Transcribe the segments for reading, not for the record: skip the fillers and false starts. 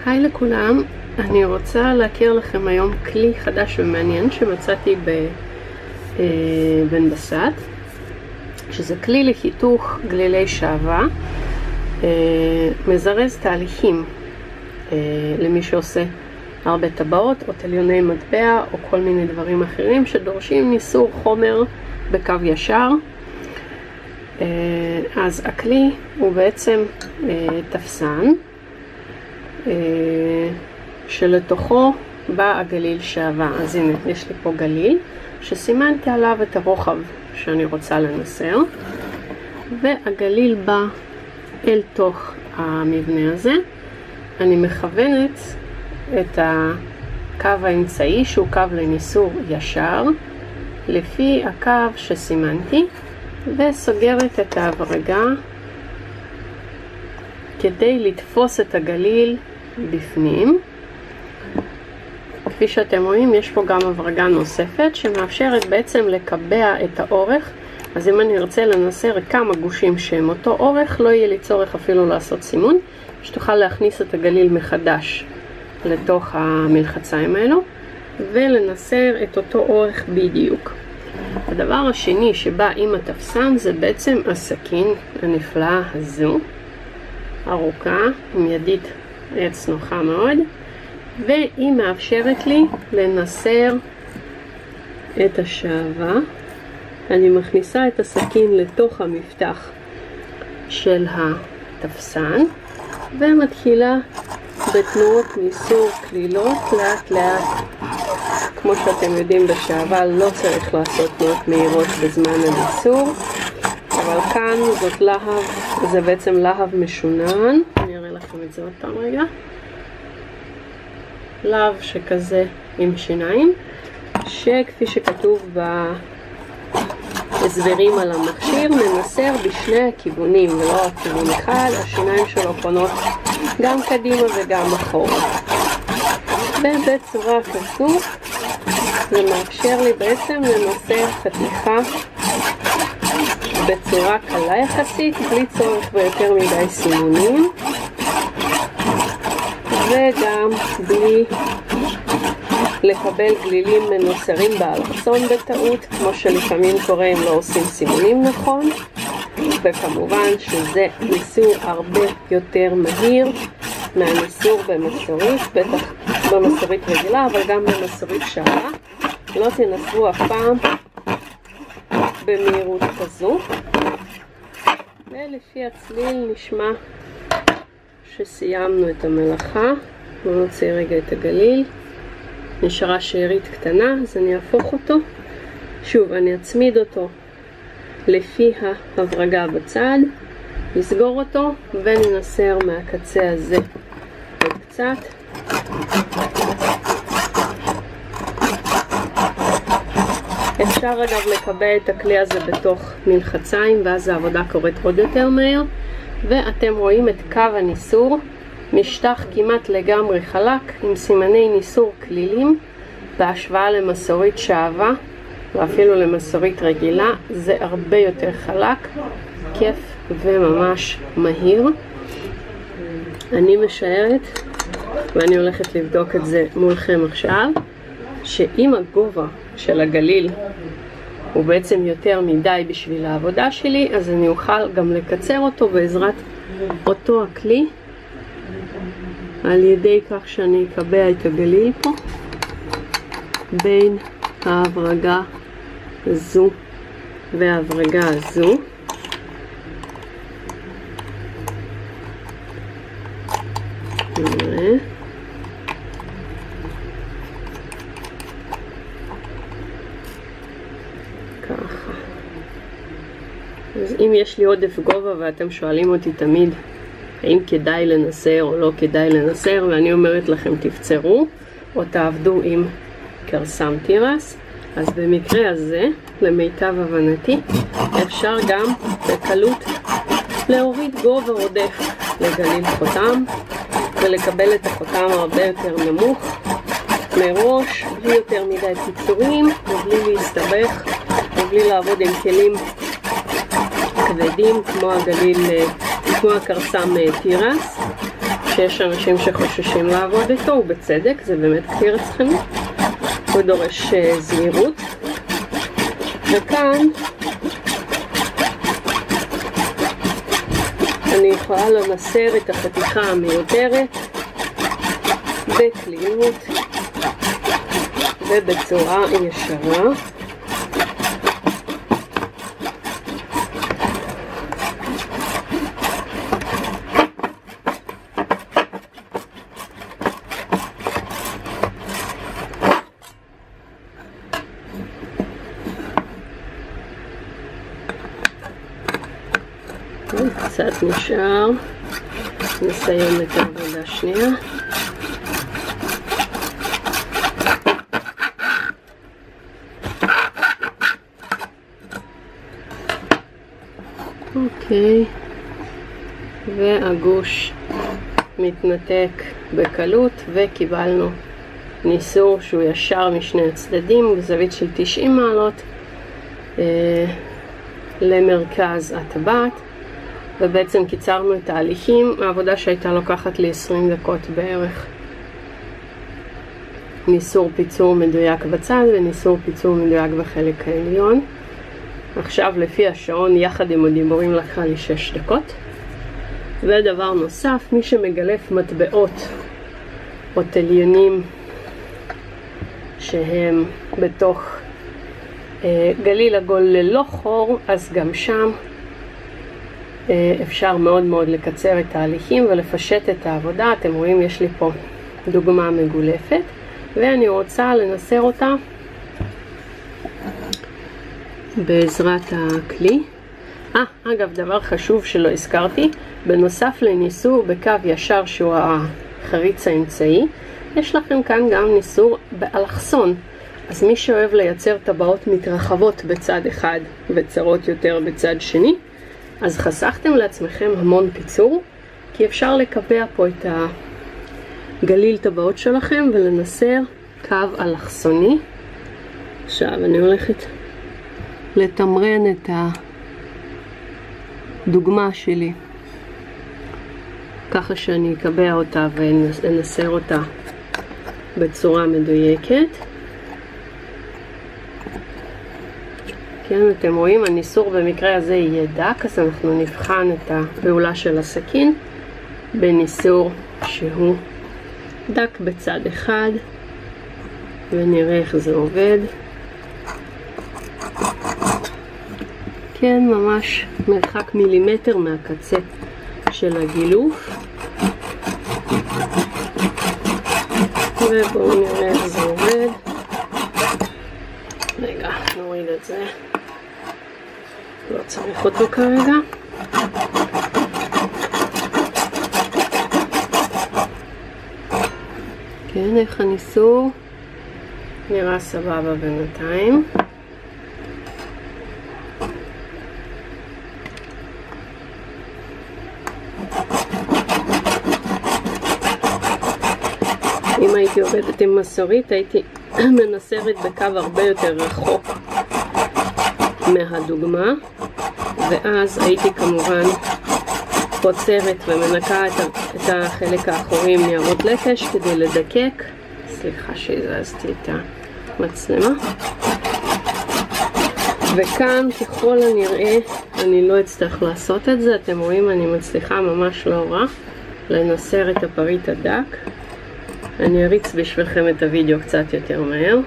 היי לכולם, אני רוצה להכיר לכם היום כלי חדש ומעניין שמצאתי בבן בסט, שזה כלי לחיתוך גלילי שעווה, מזרז תהליכים למי שעושה הרבה טבעות או תליוני מטבע או כל מיני דברים אחרים שדורשים ניסור חומר בקו ישר. אז הכלי הוא בעצם תפסן שלתוכו בא הגליל שעווה. אז הנה, יש לי פה גליל שסימנתי עליו את הרוחב שאני רוצה לנסר, והגליל בא אל תוך המבנה הזה. אני מכוונת את הקו האמצעי שהוא קו לניסור ישר לפי הקו שסימנתי, וסוגרת את ההברגה כדי לתפוס את הגליל בפנים. כפי שאתם רואים, יש פה גם הברגה נוספת שמאפשרת בעצם לקבע את האורך. אז אם אני ארצה לנסר כמה גושים שהם אותו אורך, לא יהיה לי צורך אפילו לעשות סימון, שתוכל להכניס את הגליל מחדש לתוך המלחציים האלו ולנסר את אותו אורך בדיוק. הדבר השני שבא עם התפסן זה בעצם הסכין הנפלאה הזו, ארוכה, עם ידית עץ נוחה מאוד, והיא מאפשרת לי לנסר את השעווה. אני מכניסה את הסכין לתוך המפתח של התפסן ומתחילה בתנועות ניסור כלילות לאט לאט. כמו שאתם יודעים, בשעווה לא צריך לעשות תנועות מהירות בזמן הניסור, אבל כאן זאת להב, זה בעצם להב משונן. אני אראה לכם את זה עוד פעם רגע. להב שכזה עם שיניים, שכפי שכתוב בהסברים על המכשיר, מנסר בשני הכיוונים ולא רק כיוון אחד. השיניים שלו פונות גם קדימה וגם אחורה, ובצורה כזו זה מאפשר לי בעצם לנסר חתיכה בצורה קלה יחסית, בלי צורך ביותר מדי סימונים, וגם בלי לקבל גלילים מנוסרים באלכסון בטעות, כמו שלפעמים קורה אם לא עושים סימונים נכון. וכמובן שזה ניסור הרבה יותר מהיר מהניסור במסורית, בטח במסורית רגילה, אבל גם במסורית שעווה. לא תנסו אף פעם במהירות כזו. ולפי הצליל נשמע שסיימנו את המלאכה. בואו נוציא רגע את הגליל. נשארה שארית קטנה, אז אני אהפוך אותו. שוב, אני אצמיד אותו לפי ההברגה בצד, נסגור אותו וננסר מהקצה הזה עוד קצת. אפשר אגב לקבע את הכלי הזה בתוך מלחציים, ואז העבודה קורית עוד יותר מהר. ואתם רואים את קו הניסור משטח כמעט לגמרי חלק, עם סימני ניסור כלילים, בהשוואה למסורית שעווה ואפילו למסורית רגילה. זה הרבה יותר חלק, כיף וממש מהיר. אני משערת, ואני הולכת לבדוק את זה מולכם עכשיו, שאם הגובה של הגליל הוא בעצם יותר מדי בשביל העבודה שלי, אז אני אוכל גם לקצר אותו בעזרת אותו הכלי, על ידי כך שאני אקבע את הגליל פה בין ההברגה הזו וההברגה הזו. נראה. ככה. אז אם יש לי עודף גובה ואתם שואלים אותי תמיד האם כדאי לנסר או לא כדאי לנסר, ואני אומרת לכם תפצרו או תעבדו עם קרסם תירס, אז במקרה הזה, למיטב הבנתי, אפשר גם בקלות להוריד גובה עודף לגליל חותם ולקבל את החותם הרבה יותר נמוך מראש, בלי יותר מדי קיצורים ובלי להסתבך ובלי לעבוד עם כלים כבדים כמו הגליל, כמו הקרסם תירס. שיש אנשים שחוששים לעבוד איתו, ובצדק, זה באמת כלי רצחני. הוא דורש זהירות. וכאן אני יכולה לנסר את החתיכה המיותרת בקלילות ובצורה ישרה. קצת נשאר, נסיים את העבודה השנייה. אוקיי, והגוש מתנתק בקלות, וקיבלנו ניסור שהוא ישר משני הצדדים בזווית של 90 מעלות למרכז הטבעת. ובעצם קיצרנו את ההליכים, העבודה שהייתה לוקחת לי 20 דקות בערך. ניסור פיצור מדויק בצד וניסור פיצור מדויק בחלק העליון. עכשיו לפי השעון יחד עם הדיבורים לקחה לי 6 דקות. ודבר נוסף, מי שמגלף מטבעות או תליונים שהם בתוך גליל עגול ללא חור, אז גם שם אפשר מאוד מאוד לקצר את ההליכים ולפשט את העבודה. אתם רואים, יש לי פה דוגמה מגולפת, ואני רוצה לנסר אותה בעזרת הכלי. אגב, דבר חשוב שלא הזכרתי, בנוסף לניסור בקו ישר שהוא החריץ האמצעי, יש לכם כאן גם ניסור באלכסון. אז מי שאוהב לייצר טבעות מתרחבות בצד אחד וצרות יותר בצד שני, אז חסכתם לעצמכם המון פיצור, כי אפשר לקבע פה את הגליל טבעות שלכם ולנסר קו אלכסוני. עכשיו אני הולכת לתמרן את הדוגמה שלי ככה שאני אקבע אותה ונסר אותה בצורה מדויקת. כן, אתם רואים, הניסור במקרה הזה יהיה דק, אז אנחנו נבחן את הפעולה של הסכין בניסור שהוא דק בצד אחד, ונראה איך זה עובד. כן, ממש מרחק מילימטר מהקצה של הגילוף. ובואו נראה איך זה עובד. רגע, נוריד את זה. לא צריך אותו כרגע. כן, איך הניסור? נראה סבבה בינתיים. אם הייתי עובדת עם מסורית, הייתי מנסרת בקו הרבה יותר רחוק מהדוגמה, ואז הייתי כמובן קוצרת ומנקה את החלק האחורי עם ניירות לקש כדי לדקק. סליחה שהזזתי את המצלמה. וכאן ככל הנראה אני לא אצטרך לעשות את זה. אתם רואים, אני מצליחה ממש לא רע לנסר את הפריט הדק. אני אריץ בשבילכם את הוידאו קצת יותר מהר.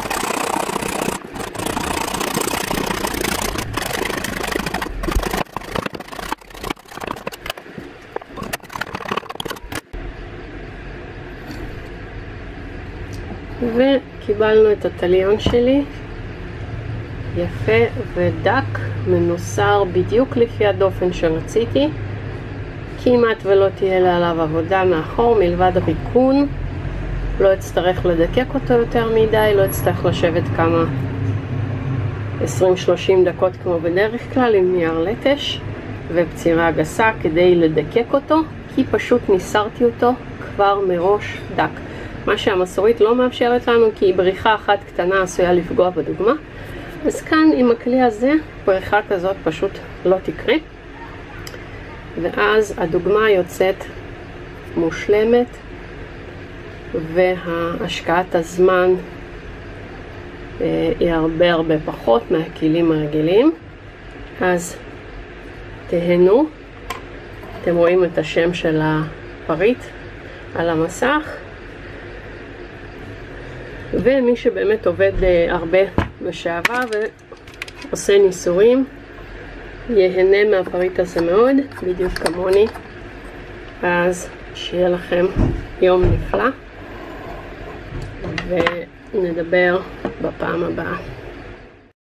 וקיבלנו את התליון שלי יפה ודק, מנוסר בדיוק לפי הדופן שרציתי. כמעט ולא תהיה לה עליו עבודה מאחור מלבד הריקון. לא אצטרך לדקק אותו יותר מדי, לא אצטרך לשבת כמה 20-30 דקות כמו בדרך כלל עם נייר לטש ופצירה גסה כדי לדקק אותו, כי פשוט ניסרתי אותו כבר מראש דק. מה שהמסורית לא מאפשרת לנו, כי בריחה אחת קטנה עשויה לפגוע בדוגמה. אז כאן עם הכלי הזה בריחה כזאת פשוט לא תקרה, ואז הדוגמה יוצאת מושלמת, והשקעת הזמן היא הרבה פחות מהכלים הרגילים. אז תהנו. אתם רואים את השם של הפריט על המסך, ומי שבאמת עובד הרבה בשעבר ועושה ניסויים ייהנה מהפריט הזה מאוד, בדיוק כמוני. אז שיהיה לכם יום נפלא, ונדבר בפעם הבאה.